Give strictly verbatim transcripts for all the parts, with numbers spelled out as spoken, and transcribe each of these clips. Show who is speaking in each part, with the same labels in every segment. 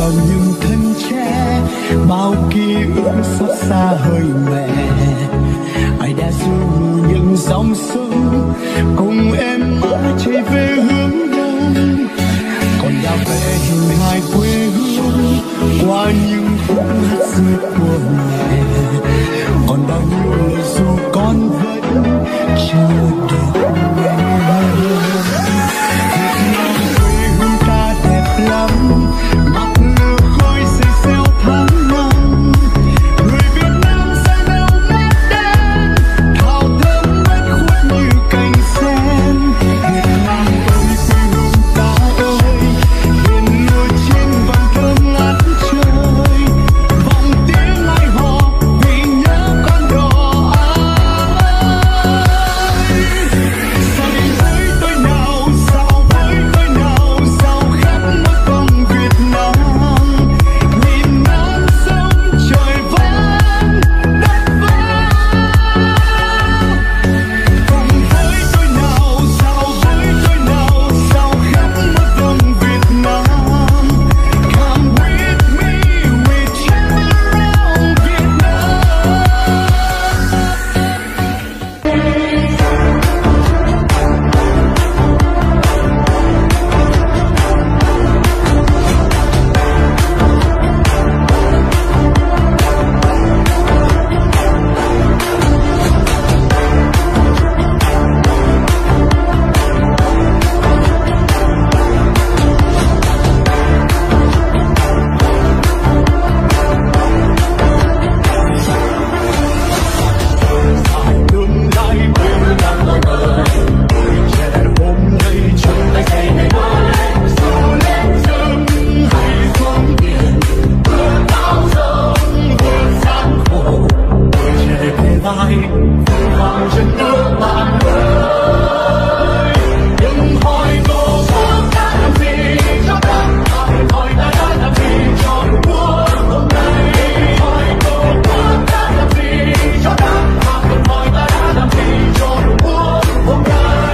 Speaker 1: vào những thân tre, bao ký ức xót xa hơi mẹ. Ai đã du những dòng sông cùng em mãi chạy về hướng đông, còn đã về hình hài quê hương qua những khúc hát xưa của mẹ. Còn bao nhiêu lời dù con vẫn chờ đợi. Việt Nam quê hương ta đẹp lắm, mặc lửa khói xây xeo tháng năm. Người Việt Nam say đeo mắt đen, thao thơm bất khuất như cành sen. Việt Nam ơi quê hương ta ơi, hiền lúa trên vầng thơm ngát trời. Vọng tiếng ai hò vì nhớ con đò ái. Sao đi với tôi nào, sao với tôi nào, sao khắp mỗi vòng Việt Nam. Nhìn non sông trời vang đất vang. Cùng với tôi nào, sao với tôi nào, sao khắp mỗi vòng Việt Nam. Come with me, we travel around Việt Nam. Tương lai bên đang ngồi ngờ, tuổi trẻ hôm nay chúng ta xây ngày mới. Dù lên rừng hay xuống biển, vừa thao sông vừa gian khổ, tuổi trẻ về vai vững vàng chân nước bạn ơi. Đừng hỏi tổ quốc đã làm gì cho ta, hãy hỏi ta đã làm gì cho tổ quốc hôm nay. Hỏi tổ quốc đã làm gì cho ta, hãy hỏi ta đã làm gì cho tổ quốc hôm nay.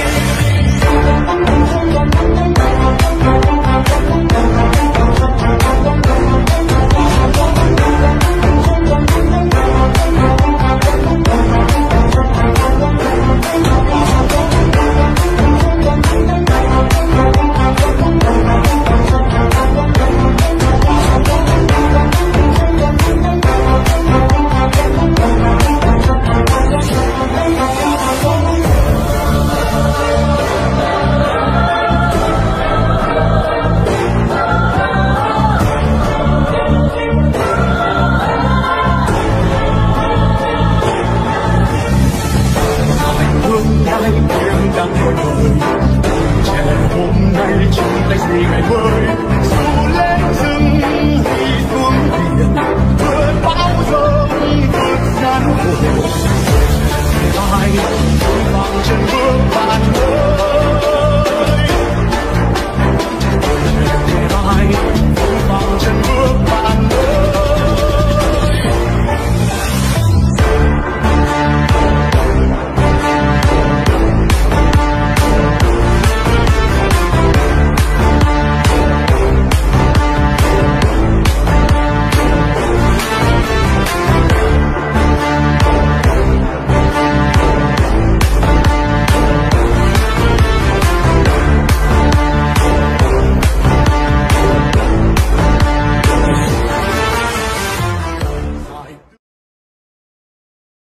Speaker 1: Tương lai em đang ngồi đợi, tuổi trẻ hôm nay chúng ta xây ngày mới.